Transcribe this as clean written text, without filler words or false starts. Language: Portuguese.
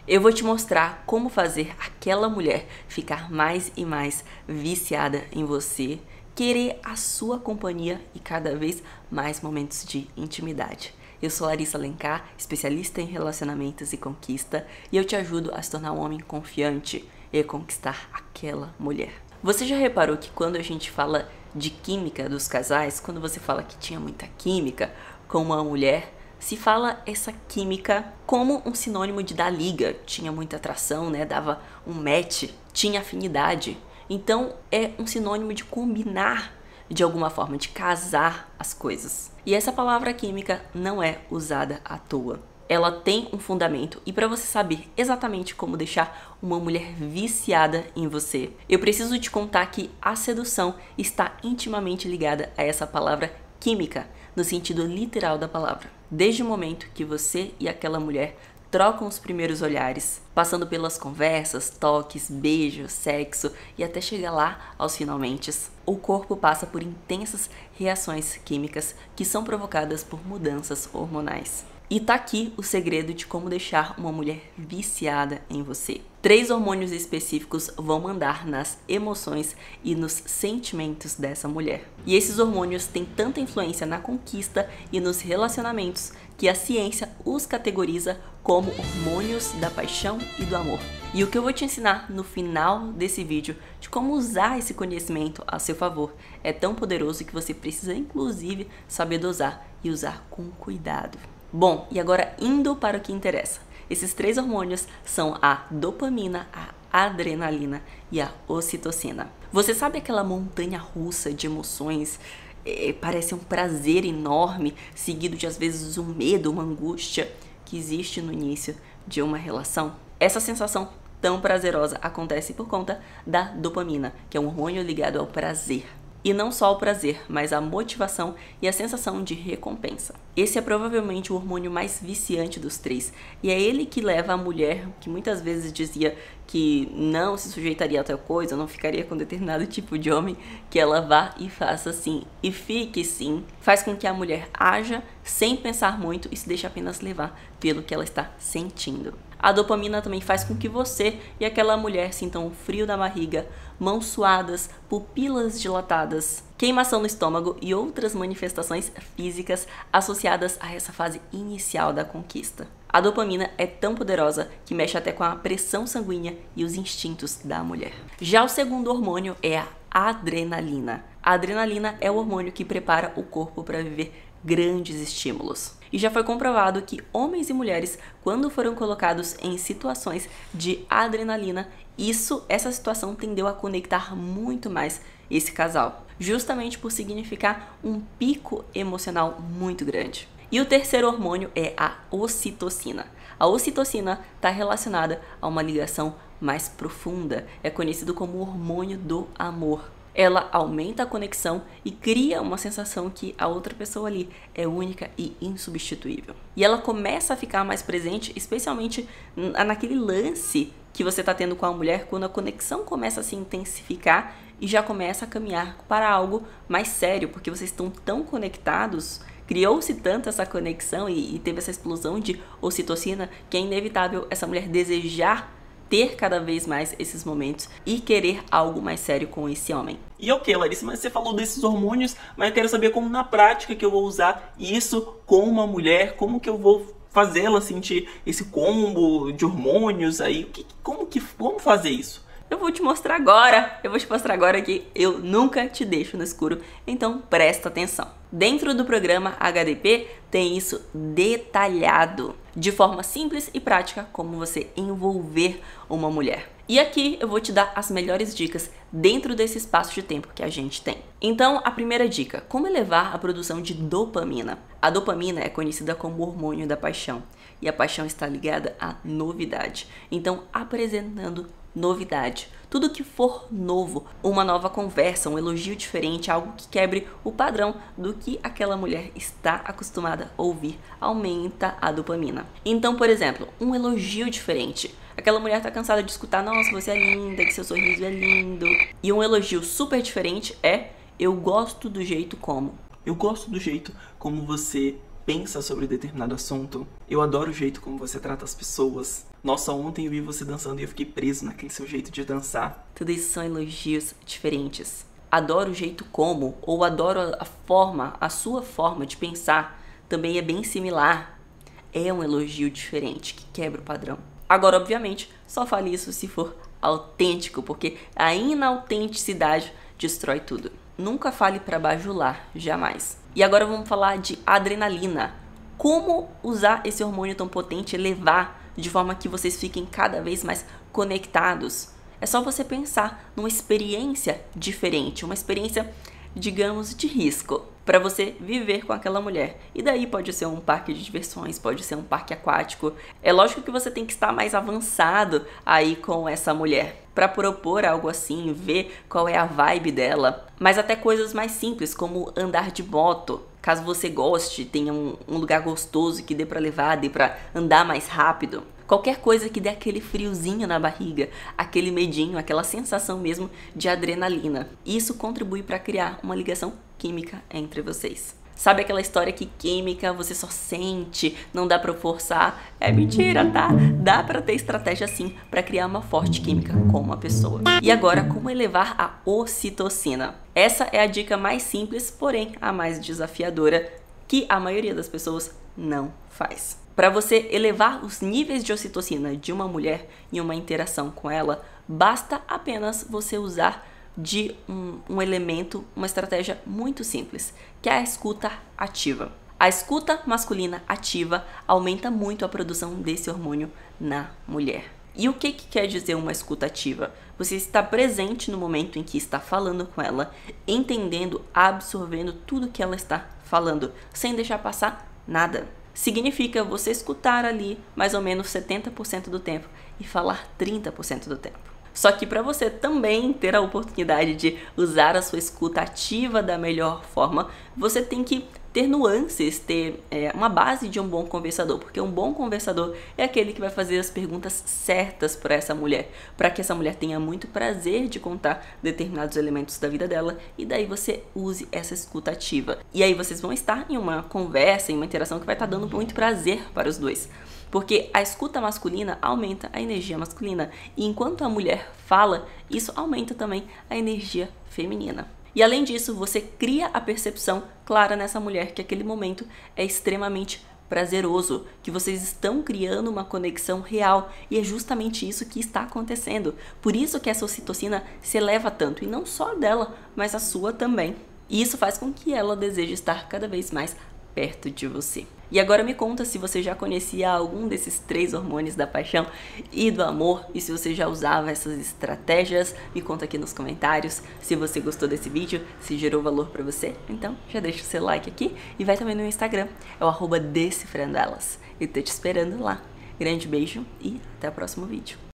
eu vou te mostrar como fazer aquela mulher ficar mais e mais viciada em você, querer a sua companhia e cada vez mais momentos de intimidade. Eu sou Larissa Alencar, especialista em relacionamentos e conquista, e eu te ajudo a se tornar um homem confiante e conquistar aquela mulher. Você já reparou que quando a gente fala de química dos casais, quando você fala que tinha muita química com uma mulher, se fala essa química como um sinônimo de dar liga, tinha muita atração, né? Dava um match, tinha afinidade. Então é um sinônimo de combinar de alguma forma, de casar as coisas. E essa palavra química não é usada à toa. Ela tem um fundamento, e para você saber exatamente como deixar uma mulher viciada em você, eu preciso te contar que a sedução está intimamente ligada a essa palavra química, no sentido literal da palavra. Desde o momento que você e aquela mulher trocam os primeiros olhares, passando pelas conversas, toques, beijos, sexo e até chegar lá aos finalmente, o corpo passa por intensas reações químicas que são provocadas por mudanças hormonais. E tá aqui o segredo de como deixar uma mulher viciada em você. 3 hormônios específicos vão mandar nas emoções e nos sentimentos dessa mulher. E esses hormônios têm tanta influência na conquista e nos relacionamentos que a ciência os categoriza como hormônios da paixão e do amor. E o que eu vou te ensinar no final desse vídeo de como usar esse conhecimento a seu favor é tão poderoso que você precisa inclusive saber dosar e usar com cuidado. Bom, e agora indo para o que interessa. Esses 3 hormônios são a dopamina, a adrenalina e a ocitocina. Você sabe aquela montanha russa de emoções? Parece um prazer enorme, seguido de às vezes um medo, uma angústia que existe no início de uma relação? Essa sensação tão prazerosa acontece por conta da dopamina, que é um hormônio ligado ao prazer. E não só o prazer, mas a motivação e a sensação de recompensa. Esse é provavelmente o hormônio mais viciante dos 3. E é ele que leva a mulher, que muitas vezes dizia que não se sujeitaria a tal coisa, não ficaria com determinado tipo de homem, que ela vá e faça sim, e fique sim. Faz com que a mulher haja sem pensar muito e se deixe apenas levar pelo que ela está sentindo. A dopamina também faz com que você e aquela mulher sintam um frio na barriga, mãos suadas, pupilas dilatadas, queimação no estômago e outras manifestações físicas associadas a essa fase inicial da conquista. A dopamina é tão poderosa que mexe até com a pressão sanguínea e os instintos da mulher. Já o segundo hormônio é a adrenalina. A adrenalina é o hormônio que prepara o corpo para viver grandes estímulos. E já foi comprovado que homens e mulheres, quando foram colocados em situações de adrenalina, essa situação tendeu a conectar muito mais esse casal, justamente por significar um pico emocional muito grande. E o terceiro hormônio é a ocitocina. A ocitocina está relacionada a uma ligação mais profunda, é conhecido como o hormônio do amor. Ela aumenta a conexão e cria uma sensação que a outra pessoa ali é única e insubstituível. E ela começa a ficar mais presente, especialmente naquele lance que você está tendo com a mulher, quando a conexão começa a se intensificar e já começa a caminhar para algo mais sério, porque vocês estão tão conectados, criou-se tanto essa conexão e teve essa explosão de ocitocina que é inevitável essa mulher desejar ter cada vez mais esses momentos e querer algo mais sério com esse homem. E ok, Larissa, mas você falou desses hormônios, mas eu quero saber como na prática que eu vou usar isso com uma mulher, como que eu vou fazê-la sentir esse combo de hormônios aí, como fazer isso? Eu vou te mostrar agora, que eu nunca te deixo no escuro, então presta atenção. Dentro do programa HDP tem isso detalhado, de forma simples e prática, como você envolver uma mulher. E aqui eu vou te dar as melhores dicas dentro desse espaço de tempo que a gente tem. Então, a primeira dica, como elevar a produção de dopamina? A dopamina é conhecida como o hormônio da paixão, e a paixão está ligada à novidade. Então, apresentando novidade, tudo que for novo, uma nova conversa, um elogio diferente, algo que quebre o padrão do que aquela mulher está acostumada a ouvir, aumenta a dopamina. Então, por exemplo, um elogio diferente. Aquela mulher tá cansada de escutar, nossa, você é linda, que seu sorriso é lindo. E um elogio super diferente é, eu gosto do jeito como. Eu gosto do jeito como você pensa sobre determinado assunto. Eu adoro o jeito como você trata as pessoas. Nossa, ontem eu vi você dançando e eu fiquei preso naquele seu jeito de dançar. Tudo isso são elogios diferentes. Adoro o jeito como, ou adoro a sua forma de pensar, também é bem similar. É um elogio diferente, que quebra o padrão. Agora, obviamente, só fale isso se for autêntico, porque a inautenticidade destrói tudo. Nunca fale para bajular, jamais. E agora vamos falar de adrenalina. Como usar esse hormônio tão potente e levar de forma que vocês fiquem cada vez mais conectados? É só você pensar numa experiência diferente, uma experiência, digamos, de risco, para você viver com aquela mulher. E daí pode ser um parque de diversões, pode ser um parque aquático. É lógico que você tem que estar mais avançado aí com essa mulher para propor algo assim, ver qual é a vibe dela. Mas até coisas mais simples, como andar de moto. Caso você goste, tenha um lugar gostoso que dê para levar, dê para andar mais rápido. Qualquer coisa que dê aquele friozinho na barriga, aquele medinho, aquela sensação mesmo de adrenalina. Isso contribui para criar uma ligação química entre vocês. Sabe aquela história que química você só sente, não dá pra forçar? É mentira, tá? Dá pra ter estratégia sim pra criar uma forte química com uma pessoa. E agora, como elevar a ocitocina? Essa é a dica mais simples, porém a mais desafiadora, que a maioria das pessoas não faz. Para você elevar os níveis de ocitocina de uma mulher em uma interação com ela, basta apenas você usar de um elemento, uma estratégia muito simples, que é a escuta ativa. A escuta masculina ativa aumenta muito a produção desse hormônio na mulher. E o que quer dizer uma escuta ativa? Você está presente no momento em que está falando com ela, entendendo, absorvendo tudo que ela está falando, sem deixar passar nada. Significa você escutar ali mais ou menos 70% do tempo e falar 30% do tempo. Só que para você também ter a oportunidade de usar a sua escuta ativa da melhor forma, você tem que ter nuances, ter uma base de um bom conversador, porque um bom conversador é aquele que vai fazer as perguntas certas para essa mulher, para que essa mulher tenha muito prazer de contar determinados elementos da vida dela, e daí você use essa escuta ativa. E aí vocês vão estar em uma conversa, em uma interação que vai estar dando muito prazer para os dois. Porque a escuta masculina aumenta a energia masculina, e enquanto a mulher fala, isso aumenta também a energia feminina. E além disso, você cria a percepção clara nessa mulher que aquele momento é extremamente prazeroso, que vocês estão criando uma conexão real, e é justamente isso que está acontecendo. Por isso que essa ocitocina se eleva tanto, e não só dela, mas a sua também. E isso faz com que ela deseje estar cada vez mais perto de você. E agora me conta se você já conhecia algum desses 3 hormônios da paixão e do amor, e se você já usava essas estratégias. Me conta aqui nos comentários se você gostou desse vídeo, se gerou valor pra você. Então já deixa o seu like aqui e vai também no Instagram, é o @decifrandoelas. Eu tô te esperando lá. Grande beijo e até o próximo vídeo.